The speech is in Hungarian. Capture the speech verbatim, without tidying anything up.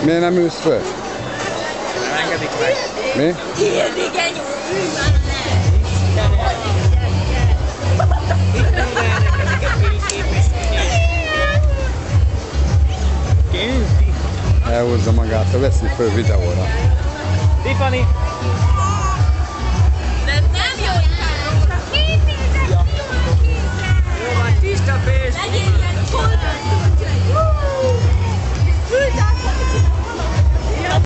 Miért nem ülsz föl? Nem engedik meg. Mi? Elhúzza magát, veszi föl videóra. Tiffany! De nem jó! Jó van, tiszta pénz!